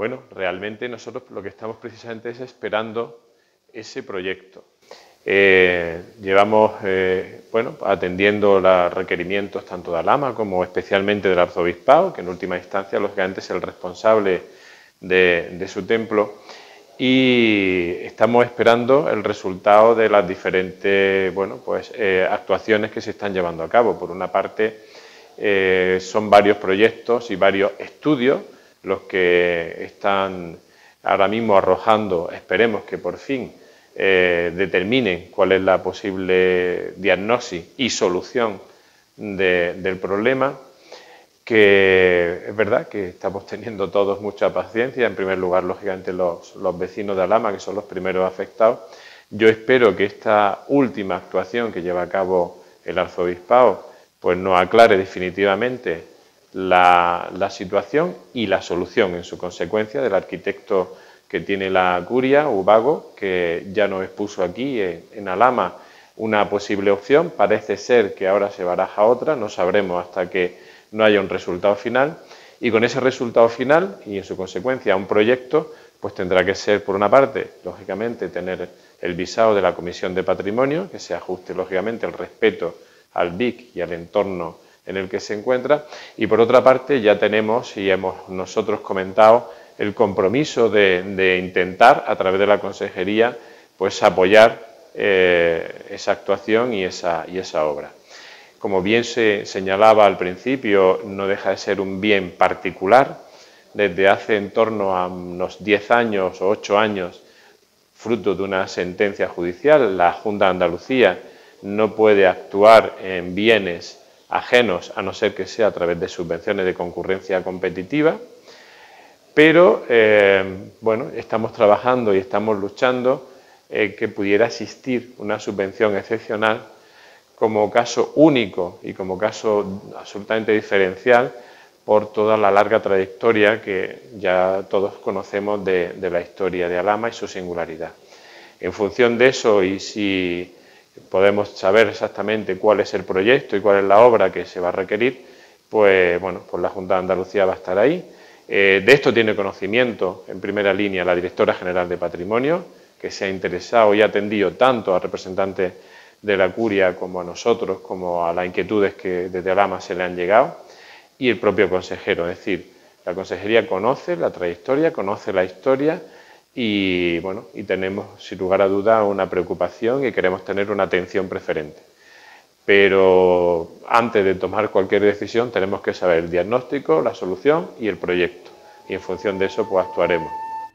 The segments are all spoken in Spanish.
Bueno, realmente nosotros lo que estamos precisamente es esperando ese proyecto. Llevamos bueno, atendiendo los requerimientos tanto de Alhama como especialmente del arzobispado, que en última instancia lógicamente es el responsable de su templo, y estamos esperando el resultado de las diferentes bueno, pues, actuaciones que se están llevando a cabo. Por una parte, son varios proyectos y varios estudios los que están ahora mismo arrojando, esperemos que por fin determinen cuál es la posible diagnosis y solución del problema, que es verdad que estamos teniendo todos mucha paciencia. En primer lugar, lógicamente, los vecinos de Alhama, que son los primeros afectados. Yo espero que esta última actuación que lleva a cabo el arzobispado pues nos aclare definitivamente la situación y la solución en su consecuencia del arquitecto que tiene la curia, Ubago, que ya nos expuso aquí en Alhama una posible opción. Parece ser que ahora se baraja otra, no sabremos hasta que no haya un resultado final, y con ese resultado final y en su consecuencia un proyecto, pues tendrá que ser, por una parte, lógicamente, tener el visado de la Comisión de Patrimonio, que se ajuste lógicamente el respeto al BIC y al entorno en el que se encuentra, y por otra parte ya tenemos y hemos nosotros comentado el compromiso de intentar a través de la consejería pues apoyar esa actuación y esa obra. Como bien se señalaba al principio, no deja de ser un bien particular. Desde hace en torno a unos 10 años o 8 años, fruto de una sentencia judicial, la Junta de Andalucía no puede actuar en bienes ajenos a no ser que sea a través de subvenciones de concurrencia competitiva, pero bueno, estamos trabajando y estamos luchando que pudiera existir una subvención excepcional como caso único y como caso absolutamente diferencial por toda la larga trayectoria que ya todos conocemos de la historia de Alhama y su singularidad. En función de eso, y si podemos saber exactamente cuál es el proyecto y cuál es la obra que se va a requerir, pues bueno, pues la Junta de Andalucía va a estar ahí. De esto tiene conocimiento en primera línea la Directora General de Patrimonio, que se ha interesado y ha atendido tanto a representantes de la curia como a nosotros, como a las inquietudes que desde Alhama se le han llegado, y el propio consejero. Es decir, la consejería conoce la trayectoria, conoce la historia y, bueno, y tenemos sin lugar a duda una preocupación y queremos tener una atención preferente. Pero antes de tomar cualquier decisión tenemos que saber el diagnóstico, la solución y el proyecto, y en función de eso pues actuaremos.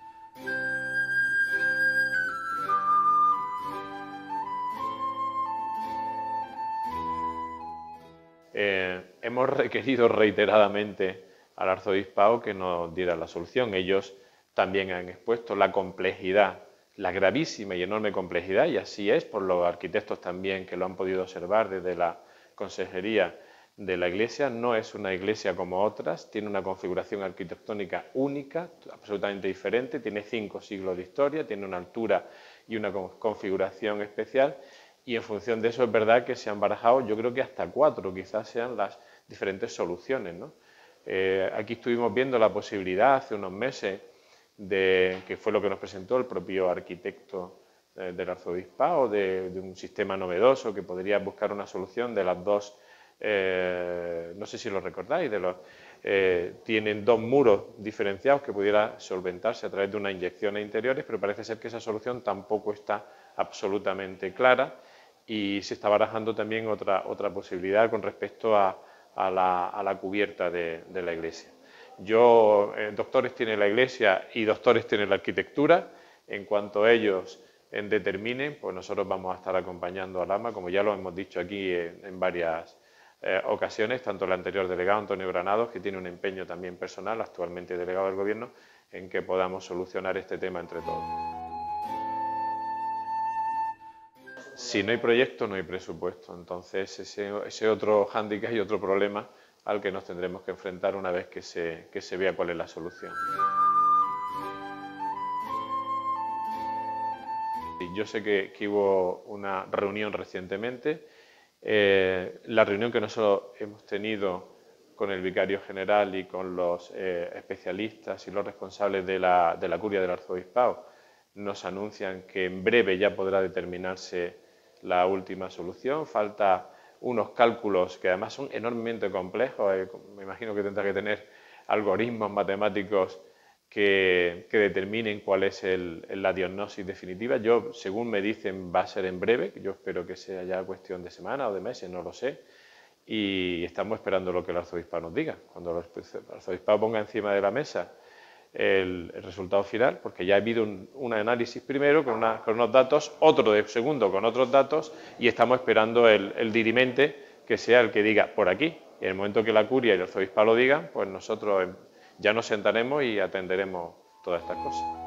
Hemos requerido reiteradamente al arzobispado que nos diera la solución. Ellos también han expuesto la complejidad, la gravísima y enorme complejidad, y así es por los arquitectos también que lo han podido observar desde la consejería de la iglesia. No es una iglesia como otras, tiene una configuración arquitectónica única, absolutamente diferente, tiene 5 siglos de historia, tiene una altura y una configuración especial, y en función de eso es verdad que se han barajado, yo creo que hasta 4 quizás sean las diferentes soluciones, ¿no? Aquí estuvimos viendo la posibilidad hace unos meses, que fue lo que nos presentó el propio arquitecto del arzobispado, de un sistema novedoso que podría buscar una solución de las dos, no sé si lo recordáis, tienen 2 muros diferenciados que pudiera solventarse a través de unas inyecciones interiores, pero parece ser que esa solución tampoco está absolutamente clara, y se está barajando también otra posibilidad con respecto a la cubierta de la iglesia. Doctores tiene la iglesia y doctores tiene la arquitectura. En cuanto ellos determinen, pues nosotros vamos a estar acompañando a Alhama, como ya lo hemos dicho aquí en varias ocasiones, tanto el anterior delegado, Antonio Granados, que tiene un empeño también personal, actualmente delegado del Gobierno, en que podamos solucionar este tema entre todos. Si no hay proyecto, no hay presupuesto. Entonces, ese otro hándicap y otro problema al que nos tendremos que enfrentar una vez que se vea cuál es la solución. Yo sé que hubo una reunión recientemente. La reunión que nosotros hemos tenido con el vicario general y con los especialistas y los responsables de la curia del arzobispado, nos anuncian que en breve ya podrá determinarse la última solución. Falta unos cálculos que además son enormemente complejos, me imagino que tendrá que tener algoritmos matemáticos que determinen cuál es la diagnosis definitiva. Yo, según me dicen, va a ser en breve, yo espero que sea ya cuestión de semanas o de meses, no lo sé, y estamos esperando lo que el arzobispado nos diga. Cuando el arzobispado ponga encima de la mesa el resultado final, porque ya ha habido un análisis primero con unos datos, otro de segundo con otros datos, y estamos esperando el dirimente que sea el que diga por aquí. Y en el momento que la curia y el arzobispado lo digan, pues nosotros ya nos sentaremos y atenderemos todas estas cosas.